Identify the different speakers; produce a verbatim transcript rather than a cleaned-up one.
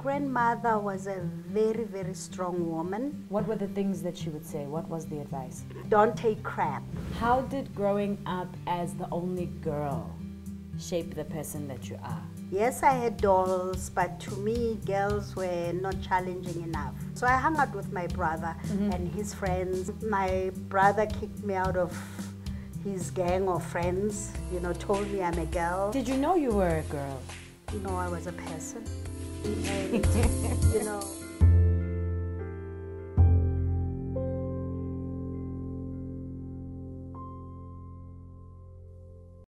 Speaker 1: grandmother was a very, very strong woman.
Speaker 2: What were the things that she would say? What was the advice?
Speaker 1: Don't take crap.
Speaker 2: How did growing up as the only girl shape the person that you are?
Speaker 1: Yes, I had dolls, but to me, girls were not challenging enough. So I hung out with my brother mm-hmm. and his friends. My brother kicked me out of his gang of friends, you know, told me I'm a girl.
Speaker 2: Did you know you were a girl?
Speaker 1: No, I was a person. And, you know.